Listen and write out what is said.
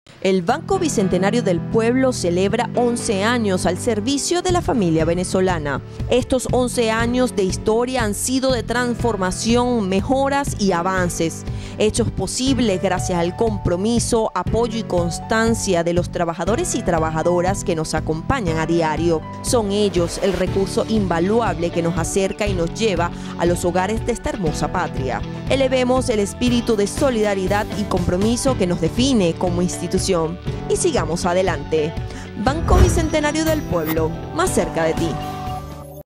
El Banco Bicentenario del Pueblo celebra 11 años al servicio de la familia venezolana. Estos 11 años de historia han sido de transformación, mejoras y avances, hechos posibles gracias al compromiso, apoyo y constancia de los trabajadores y trabajadoras que nos acompañan a diario. Son ellos el recurso invaluable que nos acerca y nos lleva a los hogares de esta hermosa patria. Elevemos el espíritu de solidaridad y compromiso que nos define como institución y sigamos adelante. Banco Bicentenario del Pueblo, más cerca de ti.